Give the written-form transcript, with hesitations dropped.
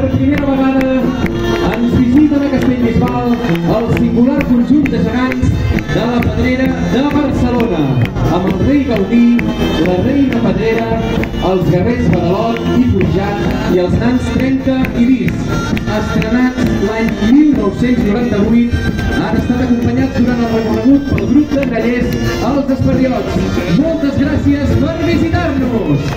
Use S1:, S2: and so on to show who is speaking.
S1: per primera vegada ens visiten a Castellbisbal el singular conjunt de gegants de la Pedrera de Barcelona, amb el rei Gaudí, la reina Pedrera, els guerrers Badalot i Forjat i els nans Trenca i Vis. Estrenats l'any 1998, han estat acompanyats durant el recorregut pel grup de grallers Els Esperriots. Moltes gràcies per visitar-nos!